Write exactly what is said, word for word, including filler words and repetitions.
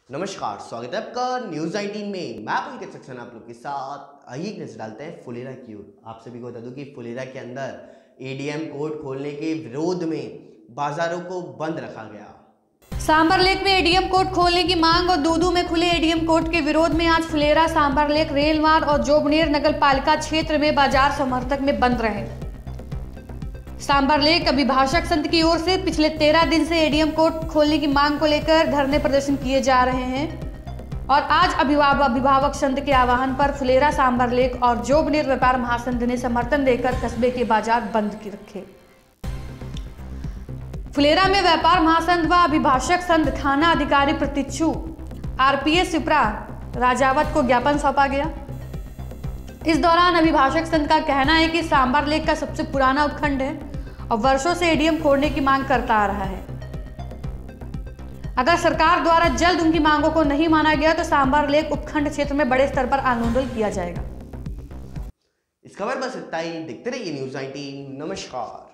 नमस्कार, स्वागत है आपका न्यूज नाइनटीन में। मैं पुलकित सक्सेना आप लोग के साथ आइए नजर डालते हैं फुलेरा की ओर। आप सभी को बता दूं कि फुलेरा के अंदर एडीएम कोर्ट खोलने के विरोध में बाजारों को बंद रखा गया। सांबर लेक में एडीएम कोर्ट खोलने की मांग और दूदू में खुले एडीएम कोर्ट के विरोध में आज फुलेरा, सांबर लेक, रेलमार्ग और जोबनेर नगर पालिका क्षेत्र में बाजार समर्थक में बंद रहे। सांबर लेक अभिभाषक संघ की ओर से पिछले तेरह दिन से एडीएम कोर्ट खोलने की मांग को लेकर धरने प्रदर्शन किए जा रहे हैं और आज अभिभावक अभिभावक संघ के आह्वान पर फुलेरा, सांबर लेक और जोबनेर व्यापार महासंघ ने समर्थन देकर कस्बे के बाजार बंद की रखे। फुलेरा में व्यापार महासंघ व अभिभाषक संघ थाना अधिकारी प्रतीक्षु आरपीएस सिपरा राजावत को ज्ञापन सौंपा गया। इस दौरान अभिभाषक संघ का कहना है कि सांबर लेक का सबसे पुराना उपखंड है और वर्षों से एडीएम खोलने की मांग करता आ रहा है। अगर सरकार द्वारा जल्द उनकी मांगों को नहीं माना गया तो सांबर लेक उपखंड क्षेत्र में बड़े स्तर पर आंदोलन किया जाएगा। इस खबर बस इतना ही। देखते रहिए न्यूज नाइनटीन। नमस्कार।